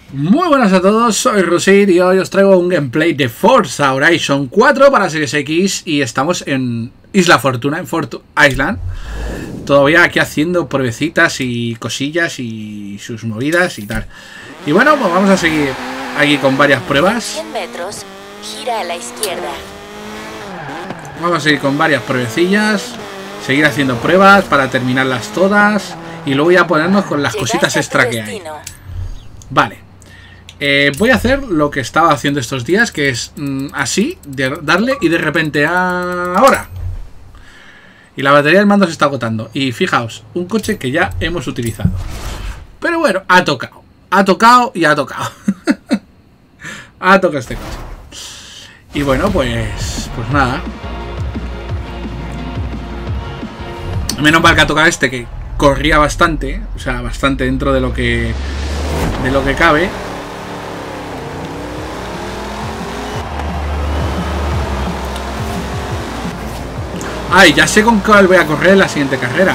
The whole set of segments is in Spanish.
Muy buenas a todos, soy Rusid y hoy os traigo un gameplay de Forza Horizon 4 para Series X y estamos en Isla Fortuna, en Fortuna Island. Todavía aquí haciendo pruebecitas y cosillas y sus movidas y tal. Y bueno, pues vamos a seguir aquí con varias pruebas. 100 metros, gira a la izquierda. Vamos a seguir con varias pruebecillas, seguir haciendo pruebas para terminarlas todas y luego ya ponernos con las cositas extra que hay. Vale. Voy a hacer lo que estaba haciendo estos días, que es así, de darle y de repente ahora. Y la batería del mando se está agotando. Y fijaos, un coche que ya hemos utilizado. Pero bueno, ha tocado. Ha tocado y ha tocado. Ha tocado este coche. Y bueno, pues nada. Menos mal que ha tocado este, que corría bastante. O sea, bastante dentro de lo que cabe. Ay, ya sé con cuál voy a correr en la siguiente carrera.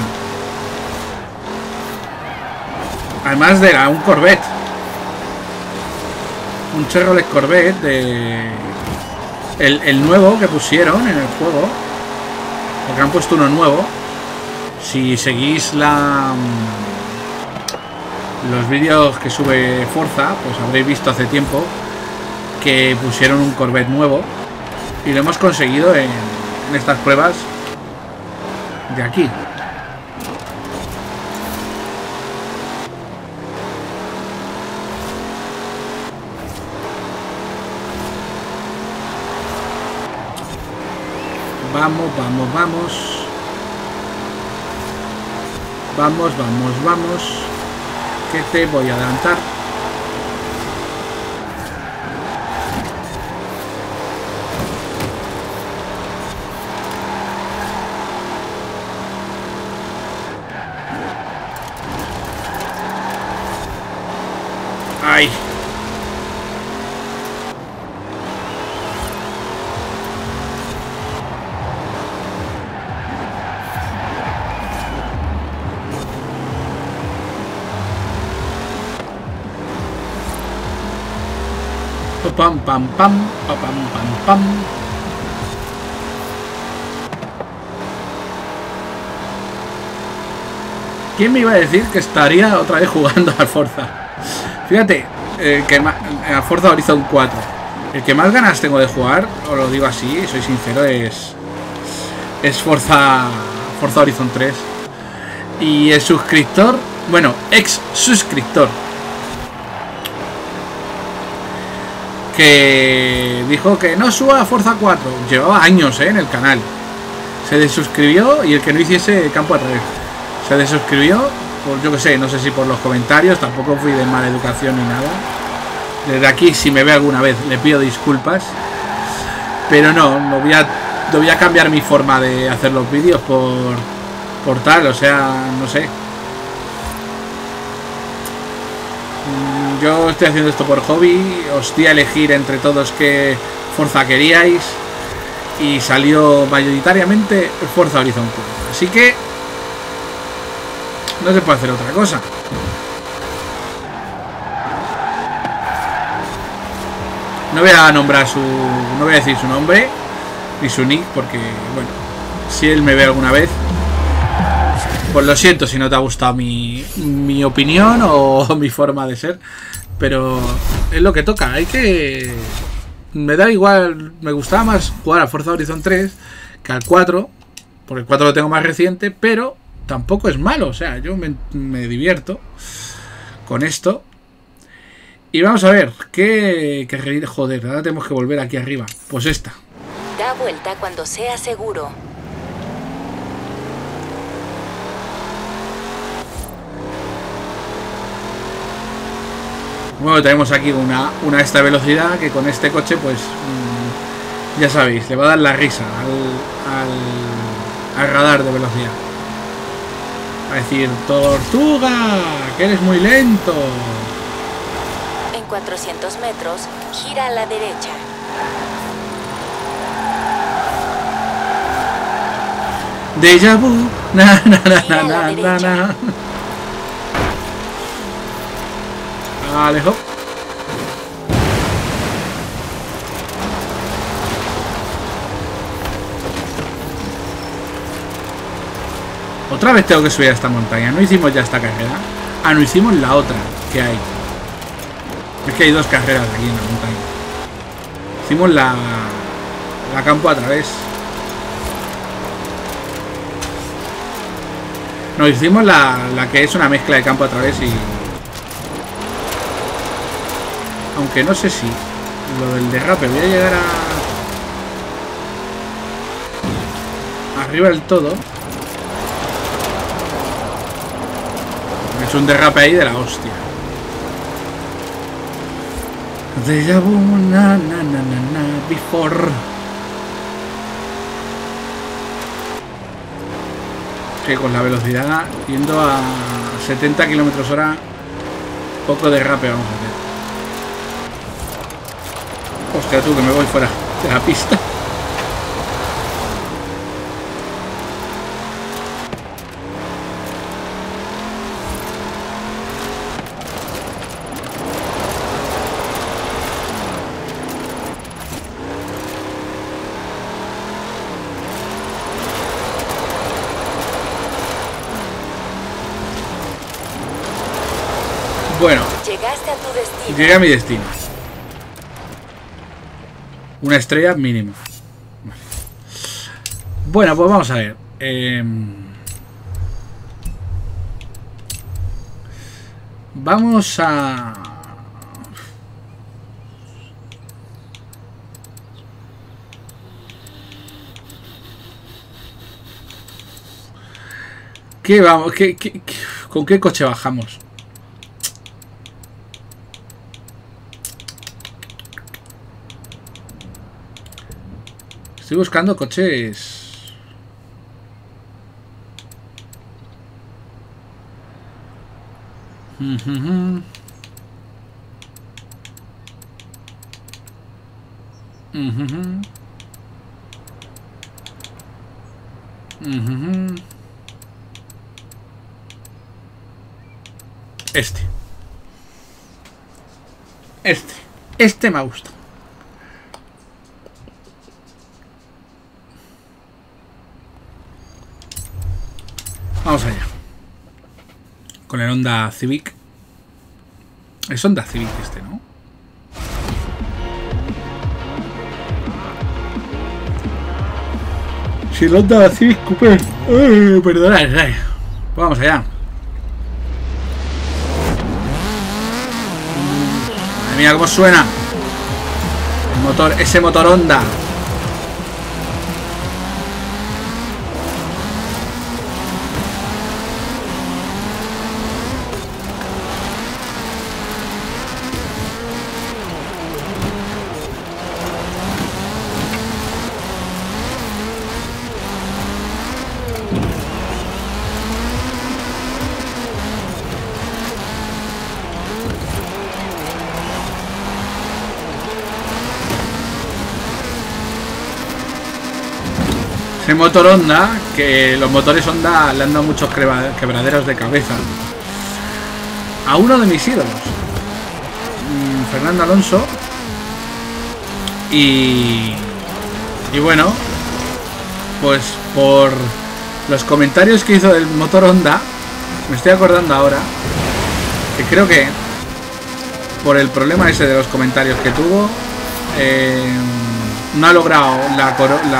Además de un Corvette. Un Chevrolet Corvette de... El nuevo que pusieron en el juego. Porque han puesto uno nuevo. Si seguís los vídeos que sube Forza, pues habréis visto hace tiempo que pusieron un Corvette nuevo. Y lo hemos conseguido en estas pruebas de aquí. Vamos, vamos, vamos. Vamos, vamos, vamos. Que te voy a adelantar. Ay. Pam pam pam pam pam pam. ¿Quién me iba a decir que estaría otra vez jugando al Forza? Fíjate, a Forza Horizon 4. El que más ganas tengo de jugar, os lo digo así, soy sincero, es Forza Horizon 3. Y el suscriptor, bueno, ex suscriptor, que dijo que no suba a Forza 4. Llevaba años en el canal. Se desuscribió y el que no hiciese campo a través. Se desuscribió, por, yo que sé, no sé si por los comentarios, tampoco fui de mala educación ni nada. Desde aquí, si me ve alguna vez, le pido disculpas. Pero no voy a cambiar mi forma de hacer los vídeos por tal, o sea, no sé. Yo estoy haciendo esto por hobby, os di a elegir entre todos qué Forza queríais y salió mayoritariamente Forza Horizon 4. Así que no se puede hacer otra cosa. No voy a nombrar no voy a decir su nombre ni su nick porque, bueno, si él me ve alguna vez, pues lo siento si no te ha gustado mi opinión o mi forma de ser, pero es lo que toca. Hay que... Me da igual, me gustaba más jugar a Forza Horizon 3 que al 4, porque el 4 lo tengo más reciente, pero tampoco es malo, o sea, yo me divierto con esto. Y vamos a ver, ¿qué joder, ahora tenemos que volver aquí arriba. Pues esta. Da vuelta cuando sea seguro. Bueno, tenemos aquí una esta velocidad que con este coche, pues ya sabéis, le va a dar la risa al radar de velocidad. Va a decir, tortuga, que eres muy lento. En 400 metros, gira a la derecha. Déjà vu, na na na na na na. Vale, hop. Otra vez tengo que subir a esta montaña. No hicimos ya esta carrera. Ah, no hicimos la otra que hay. Es que hay dos carreras aquí en la montaña. Hicimos la campo a través. No, hicimos la que es una mezcla de campo a través y... Aunque no sé si lo del derrape voy a llegar a... arriba del todo. He hecho un derrape ahí de la hostia. Déjà vu, na, na, na, na, na, before. Que con la velocidad yendo a 70 km/h, poco derrape vamos a hacer. Hostia, tú, que me voy fuera de la pista. Bueno, Llegaste a tu destino. llegué a mi destino. Una estrella mínima. Bueno, pues vamos a ver. Vamos a... ¿Qué vamos? ¿Con qué coche bajamos? Estoy buscando coches. Este me gusta. Vamos allá. Con el Honda Civic. Es Honda Civic este, ¿no? Si el Honda Civic Coupé. Perdonad. Vamos allá. Madre mía, cómo suena. El motor, ese motor Honda. Ese motor Honda, que los motores Honda le han dado muchos quebraderos de cabeza a uno de mis ídolos, Fernando Alonso. Y bueno, pues por los comentarios que hizo del motor Honda, me estoy acordando ahora que creo que por el problema ese de los comentarios que tuvo, no ha logrado la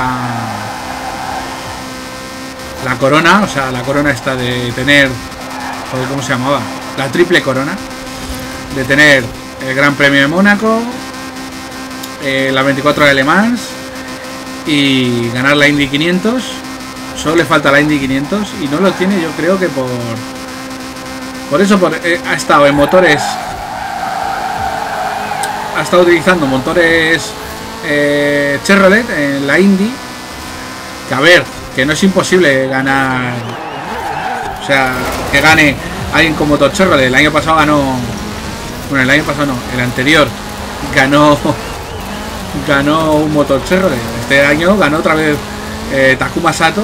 corona, o sea, la corona esta de tener, joder, ¿cómo se llamaba? La triple corona, de tener el Gran Premio de Mónaco, la 24 de Le Mans y ganar la Indy 500. Solo le falta la Indy 500 y no lo tiene, yo creo que por eso ha estado en motores, ha estado utilizando motores Chevrolet en la Indy, que a ver, que no es imposible ganar, o sea, que gane alguien con motor Chevrolet. El año pasado ganó, bueno, el año pasado no, el anterior ganó un motor Chevrolet. Este año ganó otra vez Takuma Sato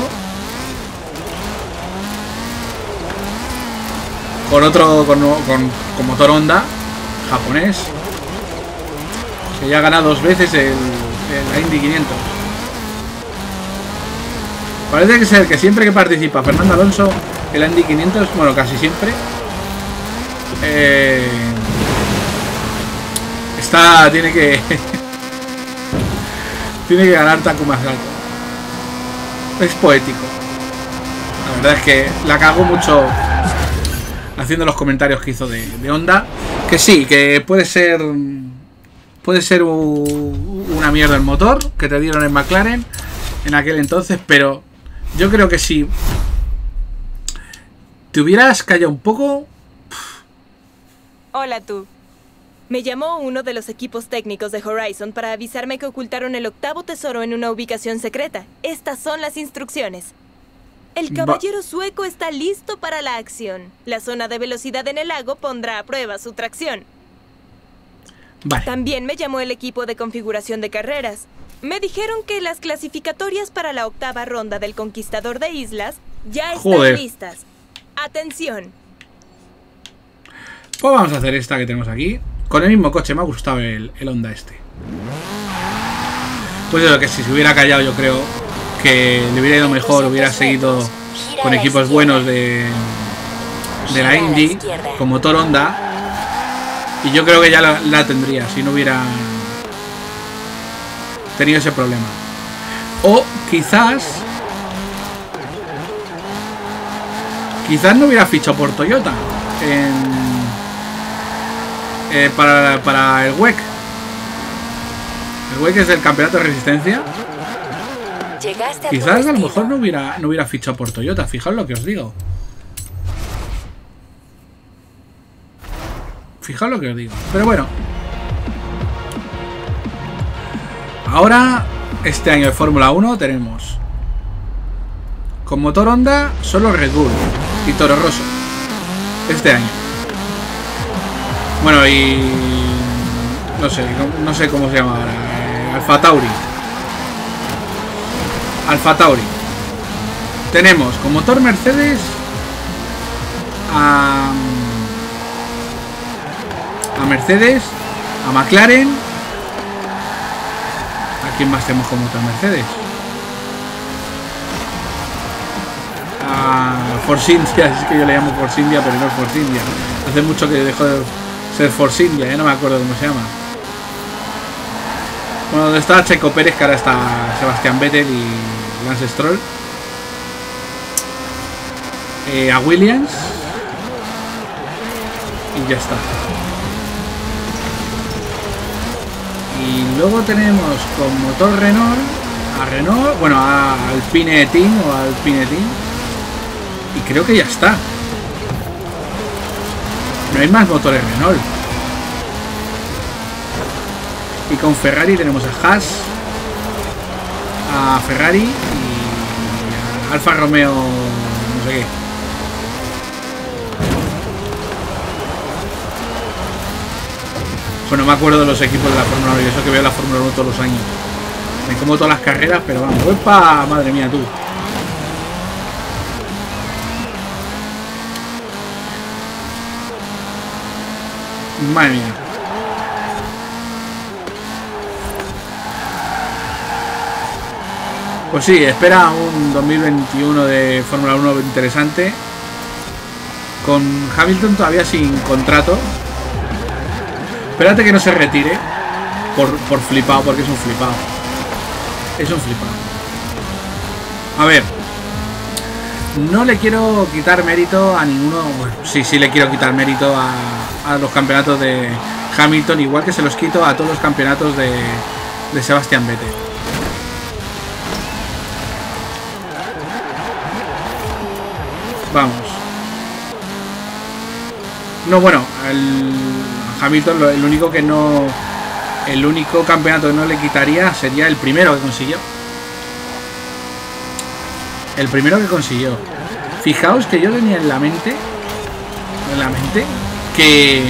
con otro con motor Honda japonés, que ya ha ganado 2 veces la Indy 500. Parece que ser que siempre que participa Fernando Alonso en la Indy 500, bueno, casi siempre, tiene que tiene que ganar taco más alto. Es poético. La verdad es que la cago mucho haciendo los comentarios que hizo de Honda. Que sí, que puede ser una mierda el motor que te dieron en McLaren en aquel entonces, pero yo creo que si te hubieras callado un poco. Hola tú. Me llamó uno de los equipos técnicos de Horizon para avisarme que ocultaron el 8º tesoro en una ubicación secreta. Estas son las instrucciones. El caballero sueco está listo para la acción. La zona de velocidad en el lago pondrá a prueba su tracción. Vale. También me llamó el equipo de configuración de carreras. Me dijeron que las clasificatorias para la 8ª ronda del Conquistador de Islas ya están listas. Atención. Pues vamos a hacer esta que tenemos aquí. Con el mismo coche, me ha gustado el Honda este. Pues eso, que si se hubiera callado yo creo que le hubiera ido mejor, hubiera seguido con equipos buenos de la Indy, con motor Honda. Y yo creo que ya la tendría si no hubiera tenido ese problema. O quizás no hubiera fichado por Toyota para el WEC. El WEC es el campeonato de resistencia. Quizás a lo mejor no hubiera fichado por Toyota. Fijaos lo que os digo. Fijaos lo que os digo. Pero bueno. Ahora, este año de Fórmula 1 tenemos con motor Honda solo Red Bull y Toro Rosso. Este año. Bueno, y no sé cómo se llama ahora. Alfa Tauri. Tenemos con motor Mercedes a Mercedes, a McLaren. ¿A quién más tenemos con motor Mercedes? A Force India, es que yo le llamo Force India, pero no es Force India. Hace mucho que dejó de ser Force India, ya no me acuerdo cómo se llama. Bueno, donde está Checo Pérez, que ahora está Sebastián Vettel y Lance Stroll. A Williams. Y ya está. Y luego tenemos con motor Renault a Renault, bueno, a Alpine Team o Alpine Team. Y creo que ya está. No hay más motores Renault. Y con Ferrari tenemos a Haas, a Ferrari y a Alfa Romeo, no sé qué. Bueno, me acuerdo de los equipos de la Fórmula 1 y eso que veo la Fórmula 1 todos los años. Me como todas las carreras, pero vamos, ¡epa! Madre mía, tú. Madre mía. Pues sí, espera un 2021 de Fórmula 1 interesante. Con Hamilton todavía sin contrato. Espérate que no se retire por flipado, porque es un flipado. Es un flipado. A ver. No le quiero quitar mérito a ninguno. Bueno, sí le quiero quitar mérito a los campeonatos de Hamilton, igual que se los quito a todos los campeonatos de Sebastián Vettel. Vamos. No, bueno, Hamilton el único campeonato que no le quitaría sería el primero que consiguió. El primero que consiguió. Fijaos que yo tenía en la mente que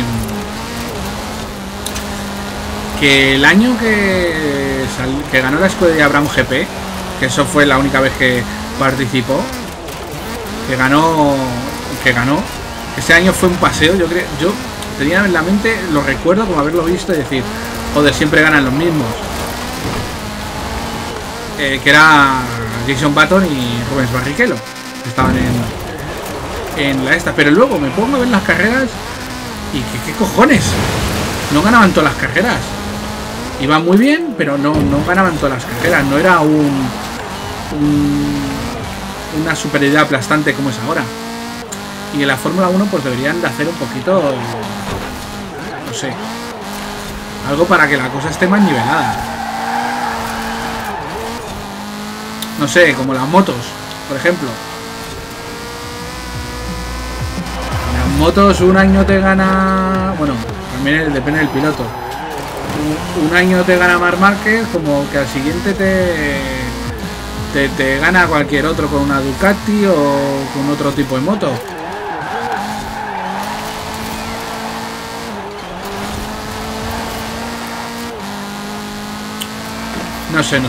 el año que ganó la escudería Brown GP, que eso fue la única vez que participó, que ganó, ese año fue un paseo. Yo tenía en la mente, lo recuerdo como haberlo visto y decir, joder, siempre ganan los mismos. Que era Jason Button y Rubens Barrichello. Estaban en la esta. Pero luego me pongo a ver las carreras y ¿qué cojones? No ganaban todas las carreras. Iban muy bien, pero no ganaban todas las carreras. No era una superioridad aplastante como es ahora. Y en la Fórmula 1 pues deberían de hacer un poquito, no sé, algo para que la cosa esté más nivelada. No sé, como las motos, por ejemplo. Las motos un año te gana... Bueno, también depende del piloto. Un año te gana Marc Márquez, como que al siguiente te gana cualquier otro con una Ducati o con otro tipo de moto. No sé.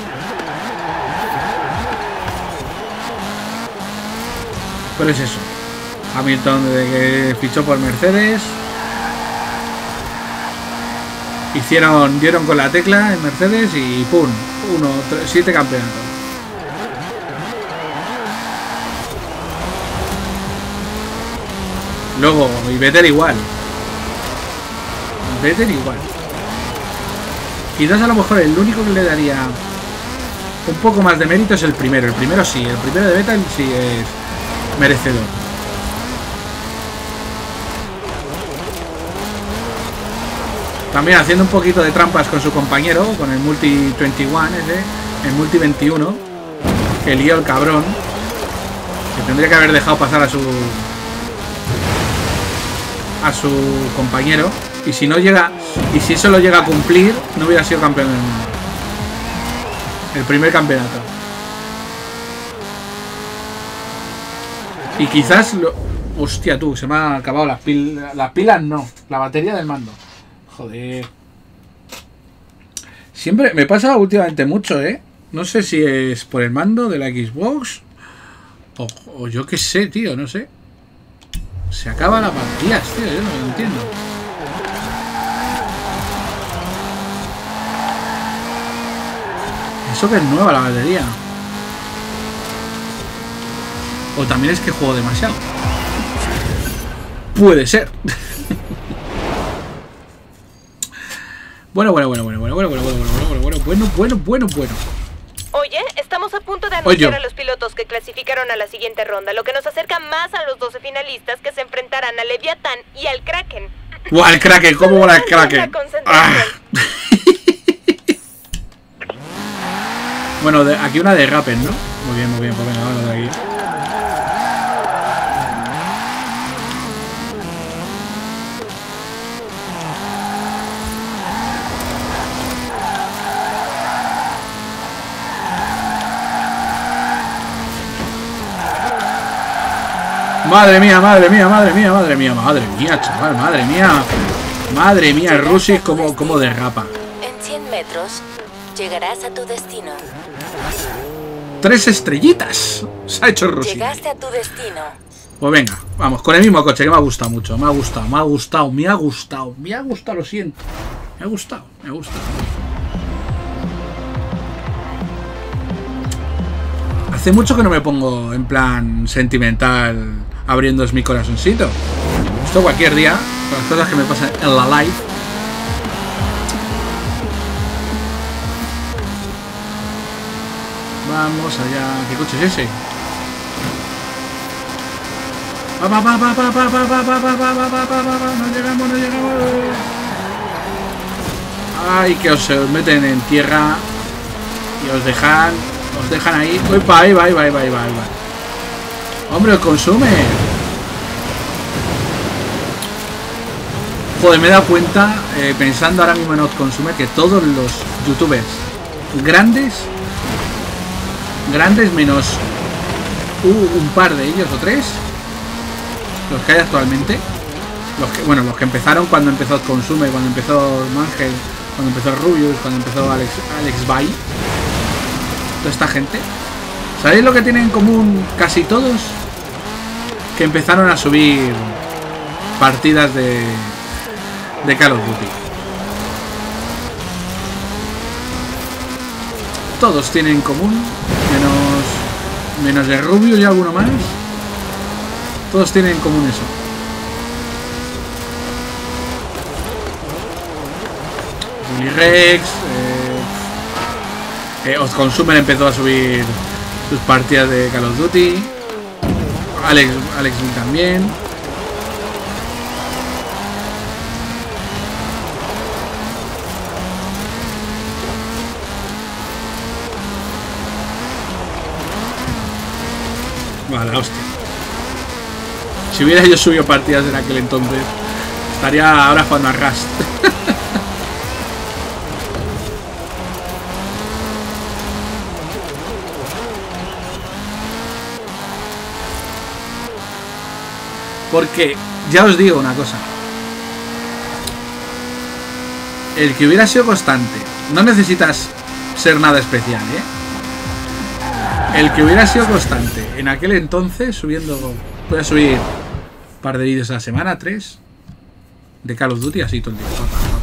Pero es eso. Hamilton, desde que fichó por Mercedes, dieron con la tecla en Mercedes y ¡pum! 7 campeonatos. Luego, y Vettel igual. Quizás a lo mejor el único que le daría un poco más de mérito es el primero. El primero sí, el primero de Vettel sí es merecedor. También haciendo un poquito de trampas con su compañero, con el Multi 21 ese, el Multi 21, que lió el cabrón, que tendría que haber dejado pasar a su compañero, y si no llega, y si eso lo llega a cumplir, no hubiera sido campeón del mundo. El primer campeonato. Y quizás hostia tú, se me han acabado las pilas no, la batería del mando. Joder. Siempre me pasa últimamente mucho, no sé si es por el mando de la Xbox o yo qué sé, tío, no sé. Se acaba las baterías, tío, yo no lo entiendo. Eso que es nueva la batería. O también es que juego demasiado. Puede ser. Bueno. Oye, estamos a punto de anunciar a los pilotos que clasificaron a la siguiente ronda, lo que nos acerca más a los 12 finalistas que se enfrentarán al Leviatán y al Kraken. ¡Guau, el Kraken! ¿Cómo mola el Kraken? Bueno, aquí una de Rappen, ¿no? Muy bien, pues venga, vamos de aquí. Madre mía, chaval, madre mía, Rusi como derrapa. En 100 metros llegarás a tu destino. 3 estrellitas se ha hecho Rusi. Llegaste a tu destino. Pues venga, vamos, con el mismo coche que me ha gustado mucho, me ha gustado, lo siento. Me ha gustado. Hace mucho que no me pongo en plan sentimental abriendo mi corazoncito. Esto cualquier día, con las cosas que me pasan en la live. Vamos allá. ¿Qué coche es ese? No llegamos. Ay, que os meten en tierra y os dejan ahí. Uepa, ahí va. Hombre, consume. Joder, me he dado cuenta, pensando ahora mismo en Consumer, que todos los youtubers grandes menos un par de ellos o 3, los que hay actualmente, los que empezaron cuando empezó Consumer, cuando empezó Mangel, cuando empezó Rubius, cuando empezó Alex Bay, toda esta gente, ¿sabéis lo que tienen en común casi todos? Que empezaron a subir partidas de Call of Duty. Todos tienen en común, menos Menos de Rubius y alguno más. Todos tienen en común eso. Willy Rex. Consumer empezó a subir sus partidas de Call of Duty. Alex también. Vale, hostia. Si hubiera yo subido partidas en aquel entonces, estaría ahora jugando a Rust. Porque, ya os digo una cosa. El que hubiera sido constante, no necesitas ser nada especial, ¿eh? El que hubiera sido constante en aquel entonces, subiendo... Voy a subir un par de vídeos a la semana, 3, de Call of Duty, así todo el día.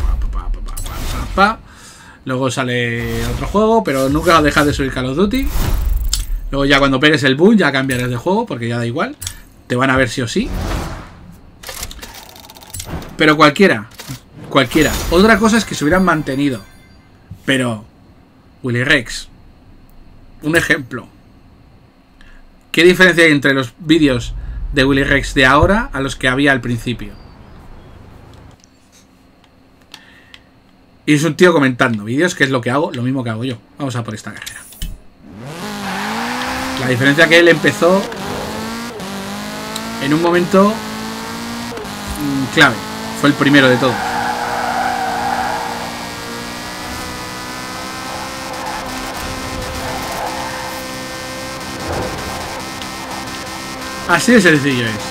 Luego sale otro juego, pero nunca dejas de subir Call of Duty. Luego ya cuando pegues el boom ya cambiarás de juego, porque ya da igual. Te van a ver sí o sí. Pero cualquiera. Otra cosa es que se hubieran mantenido. Pero Willy Rex, un ejemplo. ¿Qué diferencia hay entre los vídeos de Willy Rex de ahora a los que había al principio? Y es un tío comentando vídeos, que es lo que hago, lo mismo que hago yo. Vamos a por esta carrera. La diferencia que él empezó en un momento clave. Fue el primero de todos. Así de sencillo es.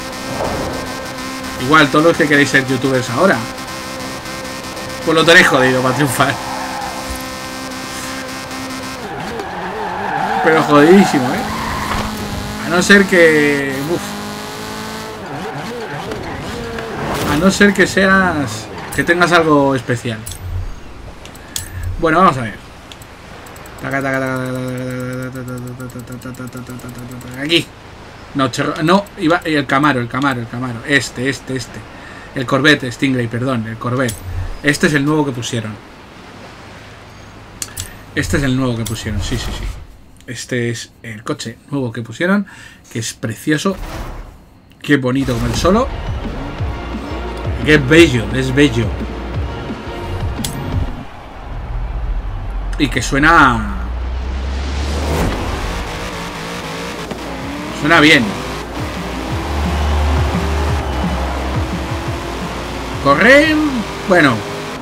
Igual, todos los que queréis ser youtubers ahora, pues lo tenéis jodido para triunfar. Pero jodidísimo, ¿eh? A no ser que... A no ser que seas... Que tengas algo especial. Bueno, vamos a ver. Aquí. No, iba el Camaro. Este. El Corvette, Stingray, perdón, el Corvette. Este es el nuevo que pusieron. Sí. Este es el coche nuevo que pusieron, que es precioso. Qué bonito como el solo. Qué bello, es bello. Y que suena... Suena bien. Correr... Bueno.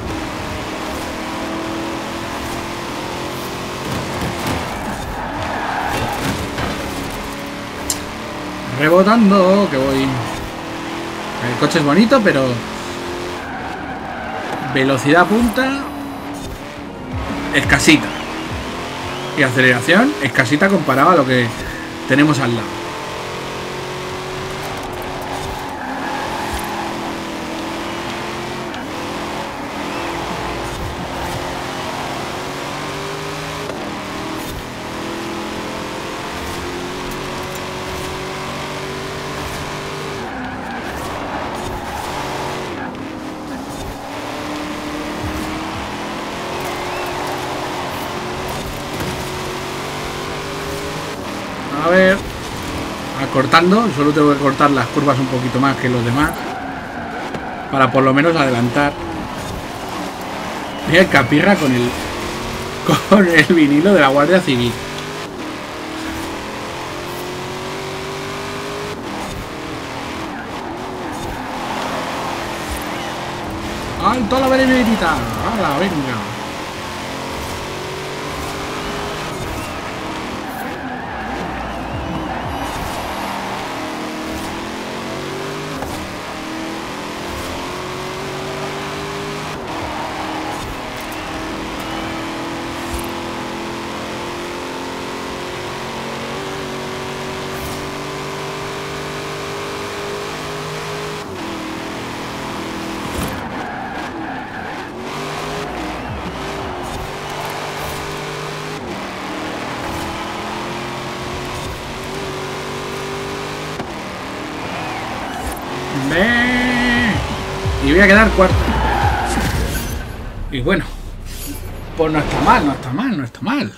Rebotando, que voy... El coche es bonito, pero... Velocidad punta... Escasita. Y aceleración escasita comparado a lo que tenemos al lado. A ver, acortando, solo tengo que cortar las curvas un poquito más que los demás para por lo menos adelantar. Mira el Capirra con el vinilo de la Guardia Civil. ¡Alto a la berenita! ¡Hala, venga! ¡Ve! Y voy a quedar cuarto. Y bueno, pues no está mal, no está mal, no está mal.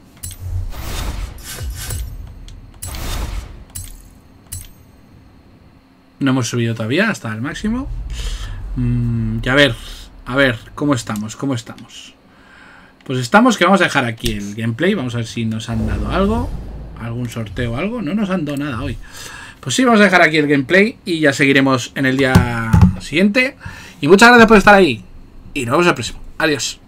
No hemos subido todavía hasta el máximo. Y a ver, ¿cómo estamos? ¿Cómo estamos? Pues estamos que vamos a dejar aquí el gameplay. Vamos a ver si nos han dado algo. Algún sorteo o algo. No nos han dado nada hoy. Pues sí, vamos a dejar aquí el gameplay y ya seguiremos en el día siguiente. Y muchas gracias por estar ahí. Y nos vemos el próximo. Adiós.